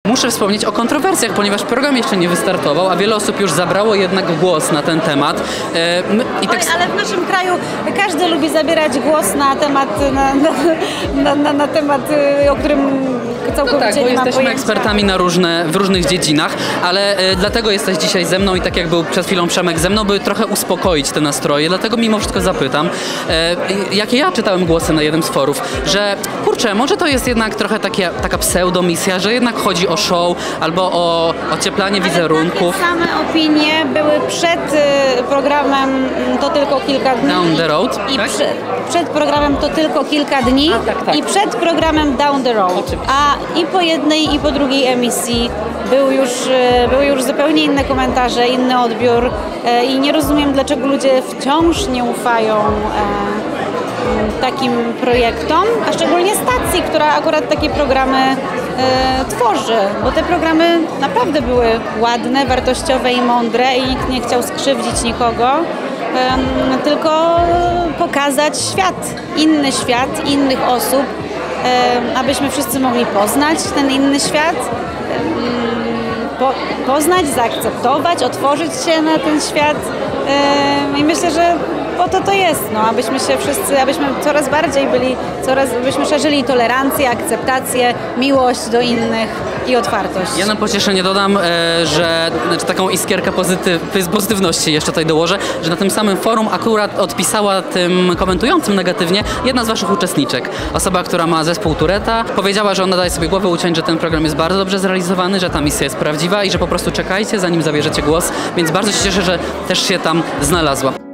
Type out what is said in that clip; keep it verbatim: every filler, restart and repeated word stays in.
Muszę wspomnieć o kontrowersjach, ponieważ program jeszcze nie wystartował, a wiele osób już zabrało jednak głos na ten temat. E, i tak... Oj, ale w naszym kraju każdy lubi zabierać głos na temat, na, na, na, na temat, o którym całkowicie no tak, bo nie mam jesteśmy pojęcia. ekspertami na różne, w różnych dziedzinach, ale e, dlatego jesteś dzisiaj ze mną i tak jak był przed chwilą Przemek ze mną, by trochę uspokoić te nastroje, dlatego mimo wszystko zapytam, e, jakie ja czytałem głosy na jednym z forów, że kurczę, może to jest jednak trochę takie, taka pseudomisja, że jednak chodzi o show albo o ocieplanie wizerunków. Ale takie same opinie były przed y, programem To tylko kilka dni. Down the Road, I tak? przy, przed programem To tylko kilka dni. A, tak, tak. I przed programem Down the Road. Oczywiście. A i po jednej i po drugiej emisji był już, y, były już zupełnie inne komentarze, inny odbiór y, i nie rozumiem, dlaczego ludzie wciąż nie ufają y, takim projektom, a szczególnie stacji, która akurat takie programy e, tworzy, bo te programy naprawdę były ładne, wartościowe i mądre i nikt nie chciał skrzywdzić nikogo, e, tylko pokazać świat, inny świat, innych osób, e, abyśmy wszyscy mogli poznać ten inny świat, e, po, poznać, zaakceptować, otworzyć się na ten świat e, i myślę, że po to to jest, no, abyśmy się wszyscy, abyśmy coraz bardziej byli, coraz, abyśmy szerzyli tolerancję, akceptację, miłość do innych i otwartość. Ja na pocieszenie dodam, e, że znaczy taką iskierkę pozytyw, pozytywności jeszcze tutaj dołożę, że na tym samym forum akurat odpisała tym komentującym negatywnie jedna z waszych uczestniczek. Osoba, która ma zespół Touretta, powiedziała, że ona daje sobie głowę uciąć, że ten program jest bardzo dobrze zrealizowany, że ta misja jest prawdziwa i że po prostu czekajcie, zanim zabierzecie głos, więc bardzo się cieszę, że też się tam znalazła.